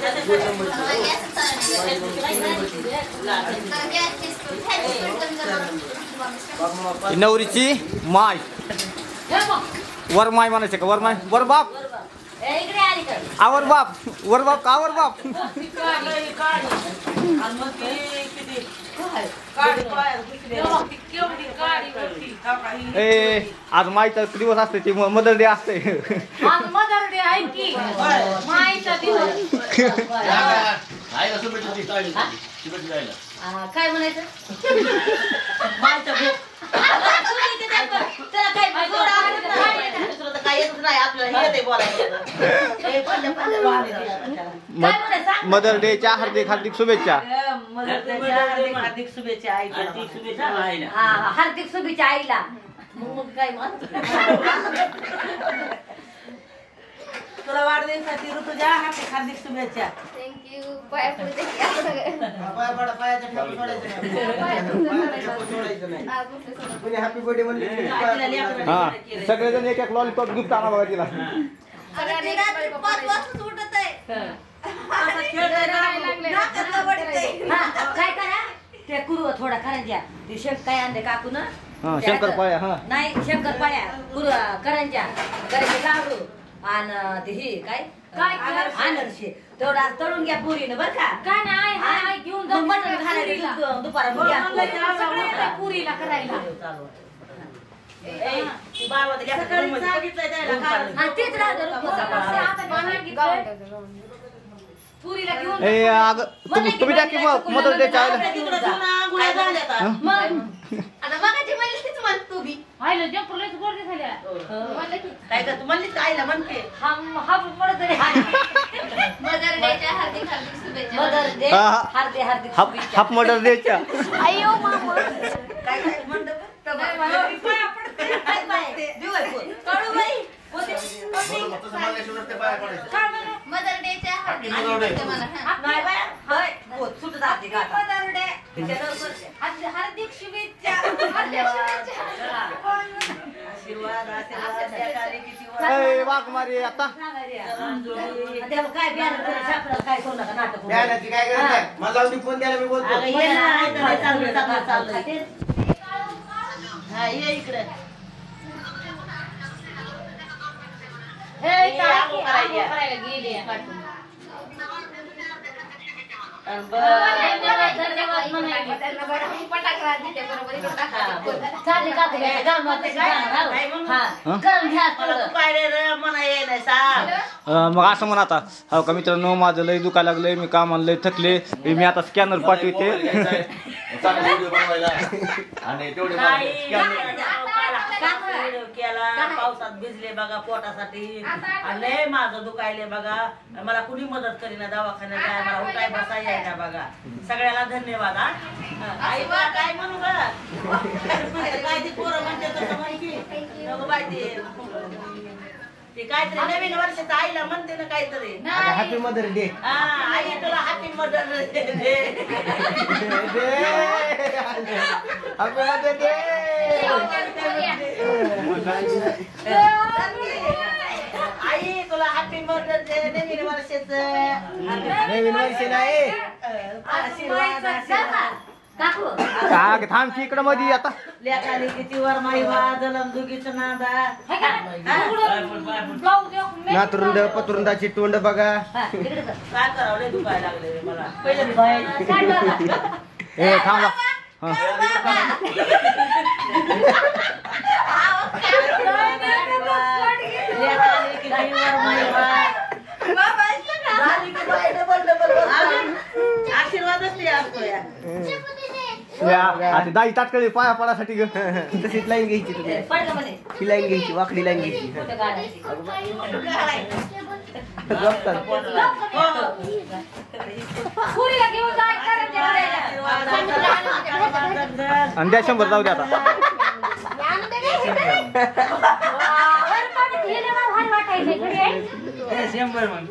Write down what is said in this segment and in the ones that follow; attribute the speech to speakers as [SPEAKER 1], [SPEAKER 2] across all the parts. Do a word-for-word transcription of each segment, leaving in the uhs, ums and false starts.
[SPEAKER 1] नवरीची माय वरमाय म्हणायचं का वरमाय वर बाप आवर बाप वर बाप का वर बाप ए आज मायचा दिवस असते ती मदर डे असते
[SPEAKER 2] मदर डे आहे की मायचा दिवस काय म्हणायचं मायचा
[SPEAKER 1] मदर डेच्या हार्दिक हार्दिक शुभेच्छा
[SPEAKER 2] हार्दिक शुभेच्छा हार्दिक शुभेच्छा आईला मग काय मग तुला वाढदिवसाची ऋतुजा हार्दिक हार्दिक शुभेच्छा
[SPEAKER 3] थँक्यू पाया पडते पाया
[SPEAKER 4] पडा पायाच्या ठाकून सोडायचं नाही हॅपी बर्थडे म्हणले
[SPEAKER 1] हा सगळेजण एक एक लॉलीपॉप गिफ्ट आणा बघा तिला
[SPEAKER 2] काय करा ते कुरू थोडा करंज्या ते शेक काय आणले काकून
[SPEAKER 1] शंकर पाया हा
[SPEAKER 2] नाही शंकर पाया कुरू करंज्या करायचे लाडू आणि ते हे काय काय अनारसे तेवढा तळून घ्या पुरीनं बरं का
[SPEAKER 3] काय नाही हाय घेऊन जाऊ
[SPEAKER 2] मटण घालायला दुपारा
[SPEAKER 3] पुरीला करायला
[SPEAKER 2] तेच पुरीला घेऊन
[SPEAKER 1] ए अग तुम्ही त्या की मदर डे च्या
[SPEAKER 3] आता बघायची म्हणली तीच म्हण तू बी
[SPEAKER 2] आईला जंपरलेच गोडे झाल्या
[SPEAKER 3] म्हणलं की
[SPEAKER 2] काय का तू म्हणलीस आईला म्हणते हम हम पडत रे
[SPEAKER 3] मदर डेच्या हार्दिक हार्दिक शुभेच्छा
[SPEAKER 2] मदर डे हार्दिक हार्दिक शुभेच्छा
[SPEAKER 1] हाफ मदर डेच्या
[SPEAKER 3] अय्यो मामा
[SPEAKER 2] काय काय म्हणतो पाया पडते काय पाय दिवस कळू बाई होते
[SPEAKER 3] मदर डेच्या हार्दिक शुभेच्छा मला
[SPEAKER 2] नाही बाय होय होत सुट जाते का
[SPEAKER 3] मदर डे हार्दिक शुभेच्छा
[SPEAKER 2] आशीर्वाद आशीर्वाद
[SPEAKER 1] ए वाघ मारी आता
[SPEAKER 2] देव काय बियाणं तरी सापडलं काय करू नका नाटक
[SPEAKER 4] बियाणाची काय गरज नाही मला लावून फोन द्यायला मी बोलतो
[SPEAKER 2] अगं ये ना आहे चालू चालू चालू हा ये इकडे हे काय करायला गेली काटून
[SPEAKER 1] मग असं म्हणा आता हो का मित्रांनो माझं लय दुखायला लागलंय मी कामाला लय थकले मी आता स्कॅनर पाठवते
[SPEAKER 2] केला पावसात भिजले बघा पोटासाठी लय माझं दुखायले बघा मला कुणी मदत करीना दवाखान्यात जाय मला उठाय बसा यायला बघा सगळ्याला धन्यवाद हा आई बा काय म्हणू बघा काय ती पोरं म्हणते तसं माहिती नको माहिती ते काहीतरी नवीन वर्षाचं आईला म्हणते ना काहीतरी
[SPEAKER 4] हॅपी मदर डे
[SPEAKER 2] हा आई तुला happy mother day
[SPEAKER 4] happy mother day
[SPEAKER 2] आई तुला हॅपी मदर डे नवीन वर्षाचं
[SPEAKER 4] नवीन वर्ष नाही
[SPEAKER 2] आशीर्वाद आशीर्वाद काकू
[SPEAKER 1] का थांब की इकडं मध्ये आता
[SPEAKER 2] लेखाली किती वर माईवा जलम दुगीचं नादा
[SPEAKER 4] नातरुंड पतरुंदाची तोंड बघा
[SPEAKER 2] काय करावं लय दुखायला लागले रे मला पहिलं
[SPEAKER 1] ए थांबा
[SPEAKER 2] लेखाली किती वर माईवा आशीर्वादच ते असतो या
[SPEAKER 1] आता दाई ताटकळी पाया पडासाठी ग
[SPEAKER 4] तशीच लाईन घ्यायची तुम्ही ही लाईन घ्यायची वाकडी लाईन घ्यायची
[SPEAKER 1] आणि द्या शंभर जाऊ द्या आता
[SPEAKER 4] शंभर मग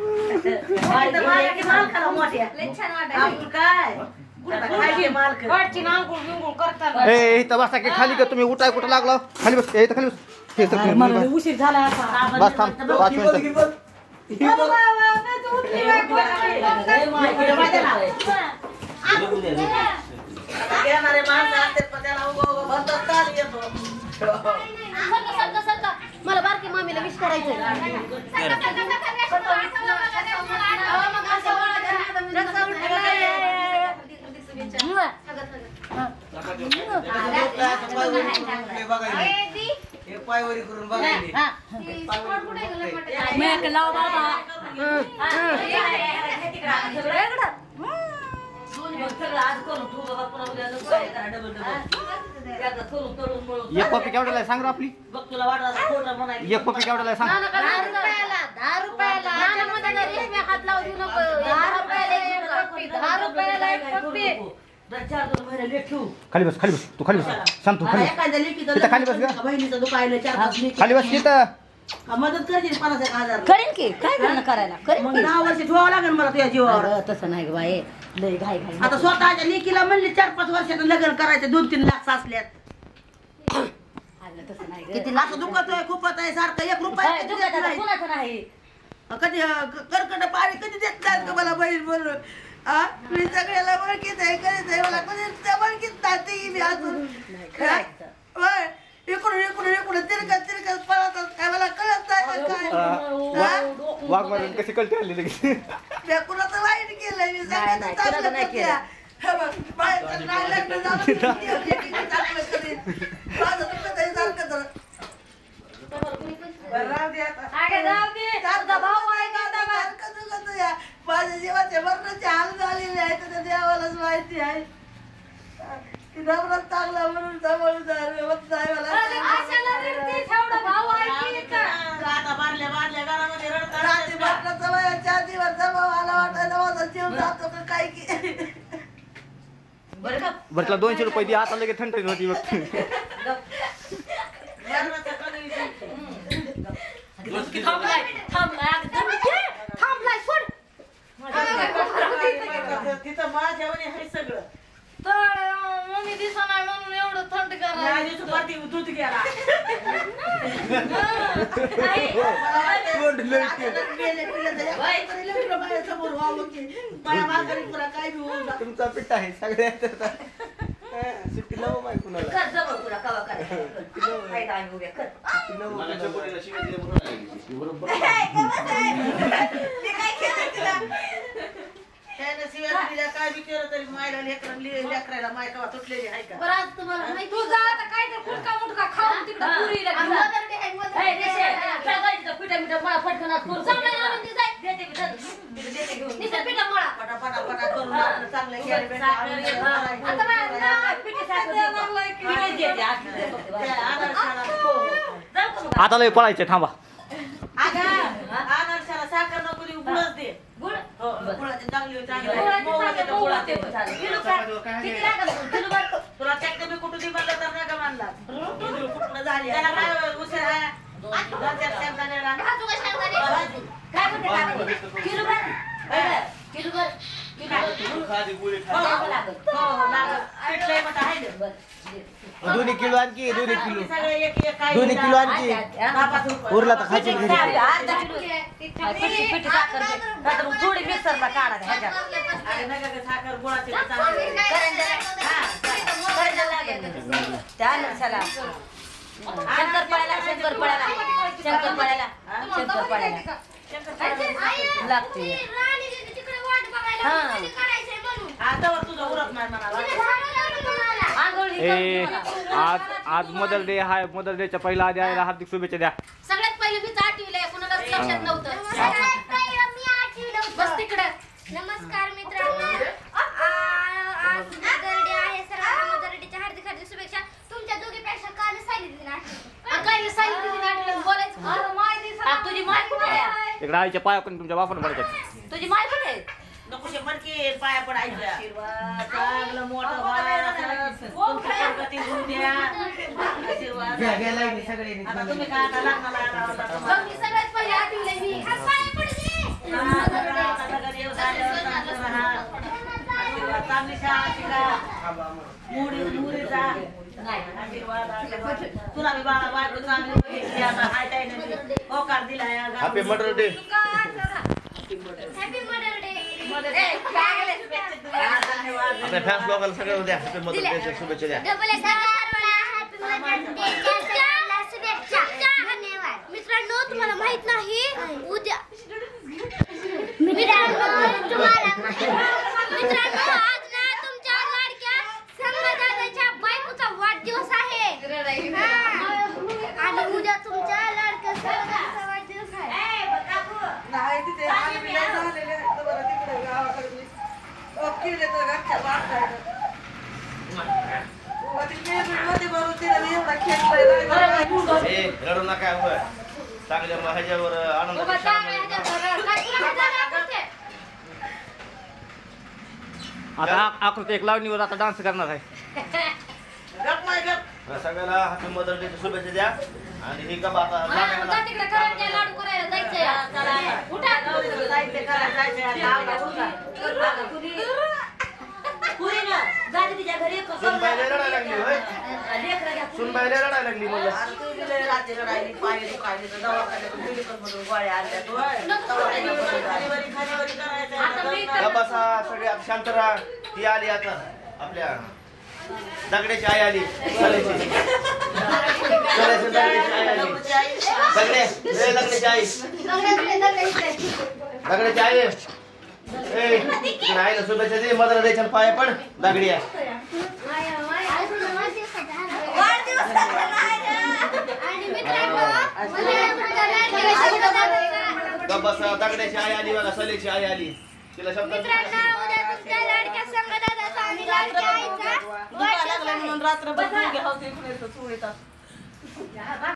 [SPEAKER 1] ए इथं बसा की खाली का तुम्ही उठाय कुठं लागला खाली बस इथं खाली बस
[SPEAKER 2] उशीर झाला
[SPEAKER 1] बस थांब पाच मिनिटं
[SPEAKER 2] घेणारे माणसं असते पण त्याला उभं उभं भरतात ताल येतो.
[SPEAKER 3] सरका सरका सरका मला बारकी मामीला विश करायचंय.
[SPEAKER 4] पायवरी करून बघायली
[SPEAKER 1] एक पप्पी केवढ्याला आहे सांग रे आपली
[SPEAKER 2] बघ तुला वाटलं खोटं म्हणायचं.
[SPEAKER 1] एक पप्पी केवढ्याला आहे सांग
[SPEAKER 3] दहा रुपयाला दहा रुपयाला नानामध्ये रेशमी हात लावू देऊ नको. दहा रुपयाला एक पप्पी दहा रुपयाला एक पप्पी.
[SPEAKER 2] चार दोन महिने लेट ठेवू.
[SPEAKER 1] खाली बस खाली बस तू खाली बस शांत तू खाली बस.
[SPEAKER 2] एखाद्या लेकीचं
[SPEAKER 1] तिथं खाली बस
[SPEAKER 2] लग्न
[SPEAKER 1] गं.
[SPEAKER 2] का बहिणीचं दुखायलं चार पाच लेकी.
[SPEAKER 1] खाली बस तिथं
[SPEAKER 2] का मदत करशील पन्नास एक हजार.
[SPEAKER 5] करेन की काय करणं करायला करेन
[SPEAKER 2] मग
[SPEAKER 5] की
[SPEAKER 2] दहा वर्ष ठेवावं लागेल मला तुझ्या जीवावर.
[SPEAKER 5] अगं, तसं नाही ग बाई लय घाई घाई
[SPEAKER 2] आता स्वतःच्या लेकीला म्हणले चार पाच वर्षाचं लग्न करायचं दोन तीन लाख साचल्यात.
[SPEAKER 5] अगं, तसं नाही
[SPEAKER 2] किती लाख दुखत आहे खूपच आहे सारखं एक रुपया
[SPEAKER 5] काय
[SPEAKER 2] कधी
[SPEAKER 5] दुखत
[SPEAKER 2] देत
[SPEAKER 5] आता
[SPEAKER 2] नाही.
[SPEAKER 5] कुणाचं नाही
[SPEAKER 2] कधी कर्कट पाणी कधी देत नाहीत का मला बहीण बोलून. हा मी सगळ्याला ओळखीत आहे करीत आहे मला कधी ओळखीत नाही ते मी अजून. होय इकडून इकडून इकडून तिरकत तिरकत पळतात काय मला कळत नाही का काय.
[SPEAKER 1] वाघ मारून कशी कळते आली लगेच
[SPEAKER 2] मी कुणाचं वाईट केलंय मी
[SPEAKER 5] नाही,
[SPEAKER 2] सगळ्यांचं
[SPEAKER 5] नाही,
[SPEAKER 2] चांगलं
[SPEAKER 5] कुणाचं नाही
[SPEAKER 2] करते.
[SPEAKER 5] केलं.
[SPEAKER 2] हे बघ, बाहेरचं नाही लग्न झालं तरी मी एकीचं चांगलं करीन. माझं दुखत आहे सारखं तर. बरं, राहू दे आता. सारखं भाऊ आहे का आता? सारखं दुखत आहे. माझ्या जीवाचे मरणाचे हाल झालेले आहेत त्या देवालाच माहिती आहे. ती नवरात चांगला म्हणून सांभाळून जायला होत नाही मला. आता बारल्या बारल्या घरामध्ये रडतात. रात्री मरणाचा वयाच्या आधी वरचा भाऊ आला वाटायला माझा जीव जातो का काय की.
[SPEAKER 5] बरं का
[SPEAKER 1] बरं तुला दोनशे रुपये दे आता लगेच थंड होती बघ
[SPEAKER 2] मरणाचा कधी विषय.
[SPEAKER 5] थांबलाय थांबलाय अगं, थांब की. थांबलाय सोड
[SPEAKER 2] तिथं माझ्यावर आहे सगळं.
[SPEAKER 3] मम्मी दिसा नाही म्हणून एवढं थंड करा.
[SPEAKER 2] या दिवशी पाठी दूध गेला. समोर व्हावं की माझ्या माघारी पुरा काय बी होऊन जातं.
[SPEAKER 1] तुमचा पिट्टा आहे सगळ्या सुट्टी लावा बाई कुणाला
[SPEAKER 5] कर जवळ तुला कवा करायचं काय काय उभ्या कर
[SPEAKER 2] ते काय केलं तिला? त्यानं शिव्या दिल्या काय बी केलं तरी मायला लेकरं लेकरायला माय कवा तुटलेली आहे का?
[SPEAKER 3] बरं आज तुम्हाला माहिती
[SPEAKER 6] तू जा आता काय ते फुटका मुटका खाऊन तिकडं पुरीला
[SPEAKER 3] आणि
[SPEAKER 6] घेऊन.
[SPEAKER 3] मदर डे आहे, मदर
[SPEAKER 5] ए,
[SPEAKER 3] डे
[SPEAKER 5] देशे,
[SPEAKER 3] आहे.
[SPEAKER 5] काय करायचं? पिठा मिठा मला फटकन आज करून
[SPEAKER 3] चांगलं आहे, आणून दे, जाय.
[SPEAKER 5] देते की धर. तिथं देते घेऊन.
[SPEAKER 3] निसर्ग पिठा मळा.
[SPEAKER 2] पटा पटा पटा करून आपलं चांगलं केलं भेटलं.
[SPEAKER 5] आता बाय, पिठी साखर देते. पिठी देते, आज देते फक्त बाय.
[SPEAKER 2] त्या आदर्शाला
[SPEAKER 5] हो, हो. जाऊ का मग?
[SPEAKER 1] आता लय पळायचे थांबा
[SPEAKER 2] अगं, आदर्शाला साखर नको देऊ, गुळच दे.
[SPEAKER 5] गुळ?
[SPEAKER 2] हो, गुळाची चांगली होती, चांगली
[SPEAKER 5] गुळाची
[SPEAKER 2] होती. मोहळा
[SPEAKER 5] साखर
[SPEAKER 2] देतो, गुळात
[SPEAKER 5] मोहळा
[SPEAKER 2] देतो.
[SPEAKER 5] देतो, चालेल. किलो का? किती लागलं तुला? किलो भर?
[SPEAKER 2] तुला त्याकडे मी कुठून ती म्हणलं तर नाही का म्हणला कुठून झाली त्याला काय उशीर आहे दोन चार शेंगदाण्याला.
[SPEAKER 3] भाजू का शेंगदाणे?
[SPEAKER 5] काय म्हणते, काय म्हणते? किलो भर? बरं, किलो भर. किलो भर.
[SPEAKER 2] हो,
[SPEAKER 5] द्यावं लागेल.
[SPEAKER 2] हो, हो, लागलं. पिठलंय मोठं आहे ना.
[SPEAKER 5] बरं, दे.
[SPEAKER 1] दोन्ही किलो आणखी दोन्ही
[SPEAKER 2] आता
[SPEAKER 1] किलो
[SPEAKER 2] आम्ही सगळे एक एक काय
[SPEAKER 1] दोन्ही किलो
[SPEAKER 5] आज-
[SPEAKER 1] आणखी
[SPEAKER 5] आज- आज-
[SPEAKER 2] दहा पाच रुपये.
[SPEAKER 1] उरला तर खायची
[SPEAKER 5] पिठी
[SPEAKER 1] घरी
[SPEAKER 5] साखर, अर्धा किलो. हा, पिठी पिठी साखर दे. नाहीतर मग थोडी मिक्सरला काढा ह्याच्यात.
[SPEAKER 2] अरे नका गं, साखर गुळाची तर चांगली आहे.
[SPEAKER 5] करायला लागेल. त्या आनंदशाला. शंकरपाळ्याला शंकरपाळ्याला शंकरपाळ्याला शंकरपाळ्याला लागते.
[SPEAKER 3] राणी दीदी तिकडे वाट बघायला
[SPEAKER 5] हा.
[SPEAKER 3] कधी करायचंय म्हणून.
[SPEAKER 2] आता वर तुझं उरत नाही म्हणाला.
[SPEAKER 3] तिने सांगितलं तुम्हाला.
[SPEAKER 5] आंघोळ ही
[SPEAKER 1] ए
[SPEAKER 5] करून ठेवा.
[SPEAKER 1] आज आज मदर डे हाय मदर डेच्या पहिला आधी आईला हार्दिक शुभेच्छा द्या
[SPEAKER 3] सगळ्यात पहिले मी आठवीला कुणाला लक्षात नव्हतं. सगळ्यात पहिले मी आठवीला होतो. बस तिकडे. नमस्कार मित्रांनो. आ- आज मदर डे आहे. सर्वांना मदर डेच्या हार्दिक हार्दिक शुभेच्छा. तुमच्या दोघीपेक्षा काल सायली दिदी आठवलं. काय सायली दिदी आठवलं बोलायचं.
[SPEAKER 6] अरे माय दिसा.
[SPEAKER 5] आ, तुझी माय कुठे आहे?
[SPEAKER 1] इकडे आईच्या पाया पण तुमच्या बापानं पडायच्या
[SPEAKER 5] तुझी माय कुठे आहे?
[SPEAKER 2] नकोशे मडके पाया पडायच्या. आशीर्वाद चांगलं मोठं व्हायला. तुमची प्रगती होऊ द्या. आशीर्वाद.
[SPEAKER 4] घ्या घ्या लागली सगळ्यांनी
[SPEAKER 2] आता तुम्ही काय आता लग्नाला आला होता
[SPEAKER 3] मग
[SPEAKER 2] तुम्हाला.
[SPEAKER 3] मी सगळ्यात पहिले आठवीला मी. आज पाया पडू दे.
[SPEAKER 2] आता लग्न येऊ झाल्यावर चांगलं राहा. आशीर्वाद चांगली शाळा शिका. मुडी मुडीचा आशीर्वाद आशीर्वाद. तुला मी बाळा बायको चांगली होईल. आता हाय काय नाही होकार दिलाय.
[SPEAKER 1] Happy mother day
[SPEAKER 3] happy mother day.
[SPEAKER 2] धन्यवाद
[SPEAKER 1] आपल्या फॅन्स लोकांना सगळं द्या हॅपी मदर डेच्या शुभेच्छा द्या.
[SPEAKER 3] डबल एस सर्वांना हॅपी मदर्स डेच्या सगळ्यांना शुभेच्छा. धन्यवाद. मित्रांनो तुम्हाला माहित नाही उद्या मित्रांनो तुम्हाला मित्रांनो आज ना तुमच्या लाडक्या संगदादाच्या बायकोचा वाढदिवस आहे हा. आणि उद्या तुमच्या लाडक्या संगदादाचा वाढदिवस आहे.
[SPEAKER 5] नाही तिथे आम्ही नाही झालेले तर बरं तिकडे गावाकडे मी केले तर घरच्या बाहेर मध्ये बरोबर तिला एवढा खेळ
[SPEAKER 1] ए रडू नका उभं चांगल्या मग ह्याच्यावर आनंदाच्या क्षणामध्ये आता आ- आकृती एक लावणीवर आता डान्स करणार आहे.
[SPEAKER 5] गप नाही गप
[SPEAKER 1] तर सगळ्याला हॅपी मदर डेच्या शुभेच्छा द्या. आणि हे गप्पा आता जाण्याला-
[SPEAKER 6] जा तिकडे करंज्या लाडू करायला जायचंय. उठा.
[SPEAKER 5] साहित्य करायला जायचं गावाला उठा.
[SPEAKER 2] पुरी ना जाते तिच्या घरी
[SPEAKER 1] सुनबाईला रडायला लागली होय.
[SPEAKER 2] लेकरं घ्या.
[SPEAKER 1] सुनबाईला रडायला लागली म्हणलं.
[SPEAKER 5] आणि तू बी लय रात्री रडायली पाय दुखायले तर दवाखान्यात मेडिकलमधून गोळ्या आणल्या तू दवाखान्यामध्ये खालीवरी खालीवरी करायचं.
[SPEAKER 1] गप्पा बसा सगळे शांत राहा. ती आली आता आपल्या दगड्याची आई आली सलेची. सलेची दगड्याची आई आली. दगडे ए दगड्याची आई दगड्याची आई ए तुला आईला शुभेच्छा दे. मदर द्यायच्या पाया पण दगडी आहे.
[SPEAKER 3] आणि मित्रांनो तुमच्या लाडक्या
[SPEAKER 1] गप्प बसा दगड्याची आई आली बघा सलेची आई आली. तिला शब्द
[SPEAKER 3] मित्रांनो उद्या तुमच्या लाडक्या संगदादाचा आणि लाडक्या आईचा
[SPEAKER 5] दुखा लागला म्हणून रात्रभर गुडघे हौसे इकडे चुळीतात.